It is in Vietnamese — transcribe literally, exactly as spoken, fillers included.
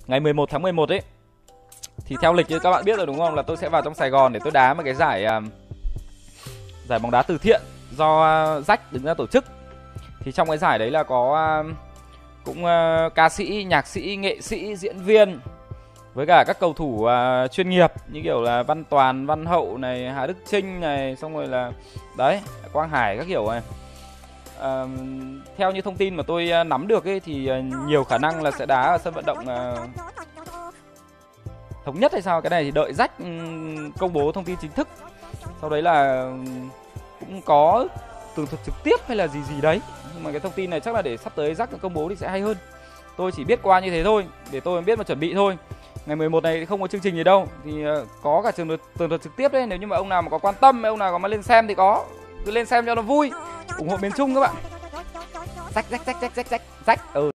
ngày mười một tháng mười một ấy, thì theo lịch như các bạn biết rồi đúng không, là tôi sẽ vào trong Sài Gòn để tôi đá một cái giải uh, giải bóng đá từ thiện do uh, Jack đứng ra tổ chức. Thì trong cái giải đấy là có uh, cũng uh, ca sĩ, nhạc sĩ, nghệ sĩ, diễn viên với cả các cầu thủ uh, chuyên nghiệp như kiểu là Văn Toàn, Văn Hậu này, Hà Đức Chinh này, xong rồi là đấy, Quang Hải các kiểu này. Uh, theo như thông tin mà tôi uh, nắm được ấy thì uh, nhiều khả năng là sẽ đá ở sân vận động uh, Thống Nhất hay sao. Cái này thì đợi Jack um, công bố thông tin chính thức. Sau đấy là um, cũng có tường thuật trực tiếp hay là gì gì đấy. Nhưng mà cái thông tin này chắc là để sắp tới Jack công bố thì sẽ hay hơn. Tôi chỉ biết qua như thế thôi, để tôi biết mà chuẩn bị thôi. Ngày mười một này không có chương trình gì đâu, thì uh, có cả trường tường thuật trực tiếp đấy. Nếu như mà ông nào mà có quan tâm, ông nào có mà lên xem thì có, cứ lên xem cho nó vui, ủng hộ miền Trung các bạn. Rách rách rách rách rách rách rách. Ừ.